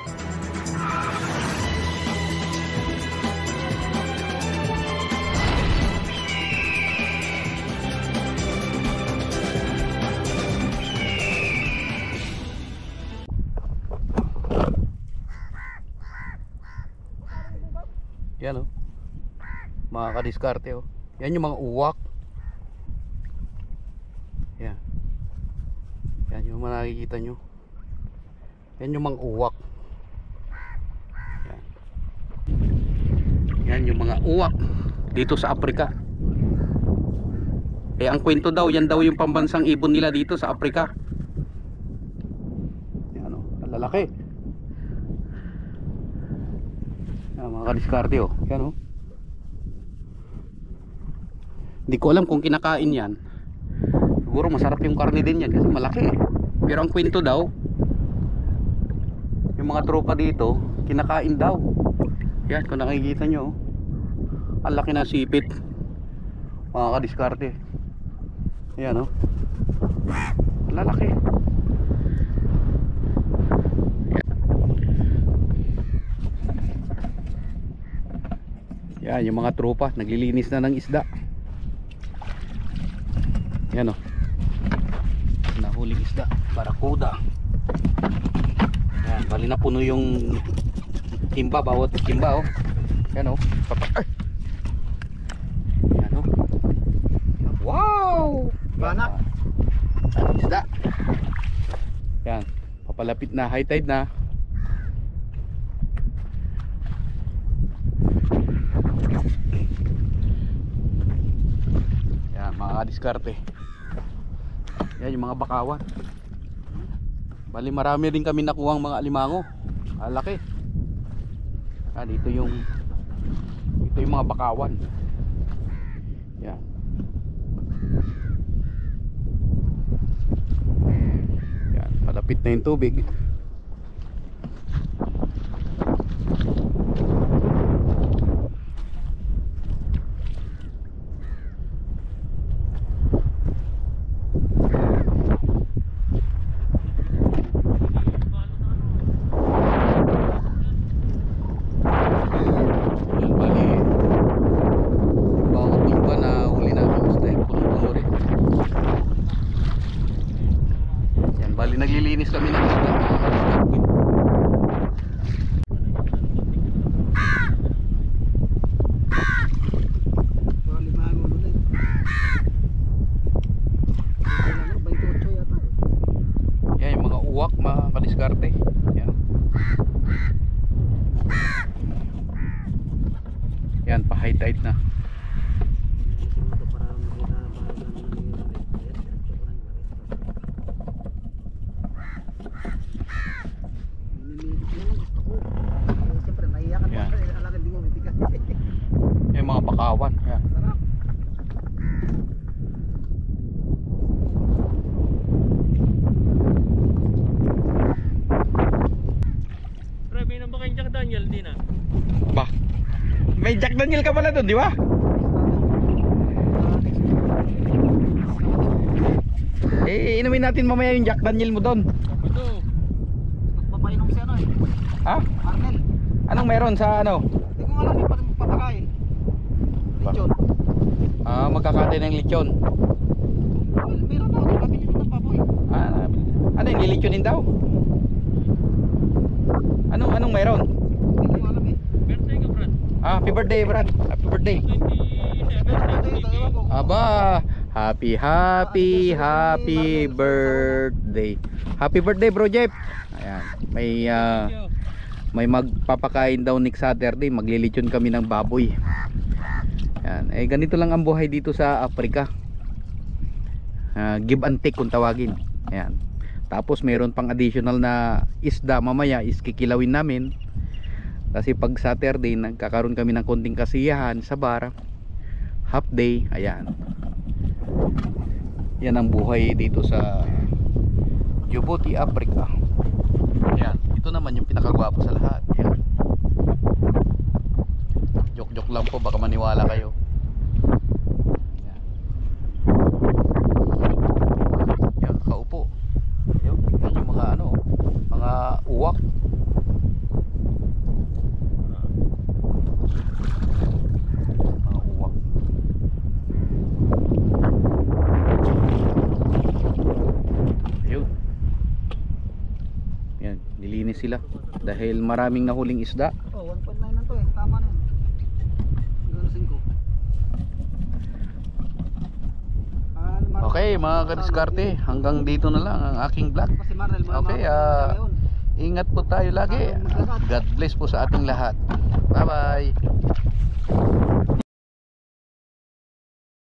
Yan oh, mga kadiskarte oh. Yan yung mga uwak. Yan. Yan yung mga nakikita nyo. Yan yung mga uwak. Yan. Yan yung mga uwak dito sa Afrika. Eh ang kwento daw, yan daw yung pambansang ibon nila dito sa Afrika. Yan oh, ang lalaki. Mga kadiskarte oh. Yan oh. Hindi ko alam kung kinakain yan. Siguro masarap yung karne din yan kasi malaki. Pero ang kwento daw, yung mga tropa dito kinakain daw. Yan kung nakikita nyo oh. Ang laki na sipit, mga kadiskarte. Yan oh. Ang lalaki. Yan yung mga tropa naglilinis na ng isda. Yan o, nahuling isda, barakuda. Yan, bali na puno yung timba, bawat timba o. Yan o, yan o. Wow, banak isda. Yan, papalapit na, high tide na. Yan mga diskarte. Yan yung mga bakawan. Bali marami din kami nakuhang mga alimango. Laki. Dito yung mga bakawan. Yan. Yan, malapit na yung tubig. Naglilinis kami ng isda. Yan yung mga uwak, mga kadiskarte. Yan. Yan, pa high tide na. Yung mga bakawan. Yan. May nang baka yung Jack Daniel din ah. Ba? May Jack Daniel ka pala doon, di ba? Eh, inumin natin mamaya yung Jack Daniel mo doon. Ito. Papainom siya no eh. Ha? Arnel. Anong meron sa ano? Hindi ko alam yung papakain. Lechon. Magkakatay ng lechon. Meron na ako kabili ng baboy. Ano yung lilichonin daw? Anong meron? Hindi ko alam eh. Birthday ka, Brad. Happy birthday, Brad. Happy birthday. 27. Aba, happy birthday. Happy birthday, Bro Jeff. Ayan, may magpapakain daw next Saturday. Maglilitsyon kami ng baboy. Ayan, eh ganito lang ang buhay dito sa Afrika. Give and take kung tawagin. Ayan. Tapos mayroon pang additional na isda mamaya is kikilawin namin. Kasi pag Saturday nagkakaroon kami ng konting kasiyahan sa bar. Half day, ayan. Yan ang buhay dito sa Djibouti, Africa. Ayan, ito naman yung pinakagwapo sa lahat. Ayan. Joke lang po, baka maniwala kayo. Ayan. Ayan, kaupo. Ayan yung mga mga uwak. sila dahil maraming nahuling isda. Oh, 1.9 na to eh. Tama na yan. Hanggang 5. Okay mga kadiskarte, hanggang dito na lang ang aking vlog. Okay, ingat po tayo lagi. God bless po sa ating lahat. Bye bye.